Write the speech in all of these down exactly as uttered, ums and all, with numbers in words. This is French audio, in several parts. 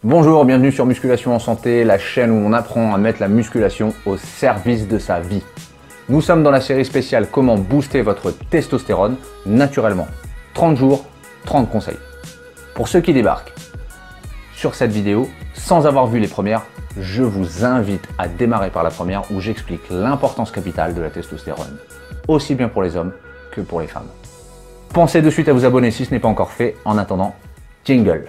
Bonjour, bienvenue sur Musculation en Santé, la chaîne où on apprend à mettre la musculation au service de sa vie. Nous sommes dans la série spéciale Comment booster votre testostérone naturellement. trente jours, trente conseils. Pour ceux qui débarquent sur cette vidéo, sans avoir vu les premières, je vous invite à démarrer par la première où j'explique l'importance capitale de la testostérone, aussi bien pour les hommes que pour les femmes. Pensez de suite à vous abonner si ce n'est pas encore fait. En attendant, jingle.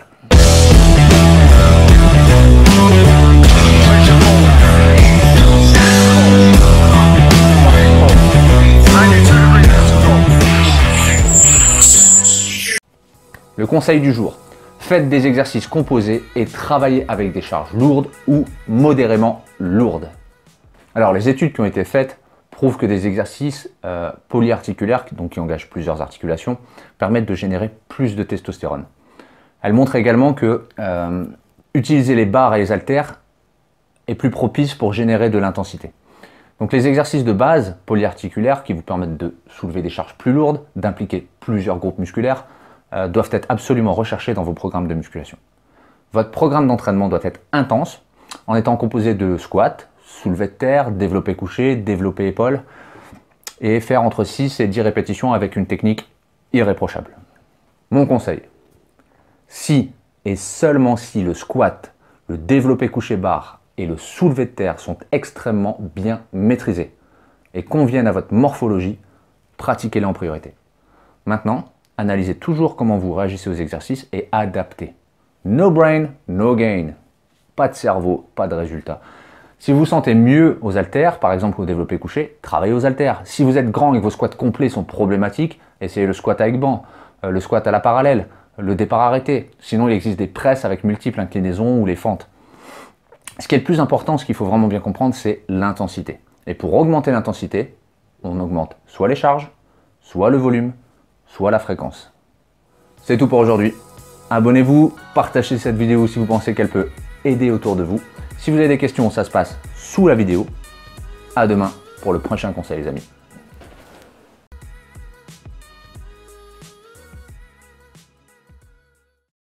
Le conseil du jour, faites des exercices composés et travaillez avec des charges lourdes ou modérément lourdes. Alors les études qui ont été faites prouvent que des exercices euh, polyarticulaires, donc qui engagent plusieurs articulations, permettent de générer plus de testostérone. Elles montrent également que euh, utiliser les barres et les haltères est plus propice pour générer de l'intensité. Donc les exercices de base polyarticulaires qui vous permettent de soulever des charges plus lourdes, d'impliquer plusieurs groupes musculaires, euh, doivent être absolument recherchés dans vos programmes de musculation. Votre programme d'entraînement doit être intense, en étant composé de squats, soulevé de terre, développé couché, développé épaule, et faire entre six et dix répétitions avec une technique irréprochable. Mon conseil, si et seulement si le squat, le développé couché barre et le soulevé de terre sont extrêmement bien maîtrisés et conviennent à votre morphologie, pratiquez-les en priorité. Maintenant, analysez toujours comment vous réagissez aux exercices et adaptez. No brain, no gain. Pas de cerveau, pas de résultat. Si vous vous sentez mieux aux haltères, par exemple au développé couché, travaillez aux haltères. Si vous êtes grand et que vos squats complets sont problématiques, essayez le squat avec banc, euh, le squat à la parallèle, le départ arrêté. Sinon, il existe des presses avec multiples inclinaisons ou les fentes. Ce qui est le plus important, ce qu'il faut vraiment bien comprendre, c'est l'intensité. Et pour augmenter l'intensité, on augmente soit les charges, soit le volume, soit la fréquence. C'est tout pour aujourd'hui. Abonnez-vous, partagez cette vidéo si vous pensez qu'elle peut aider autour de vous. Si vous avez des questions, ça se passe sous la vidéo. À demain pour le prochain conseil, les amis.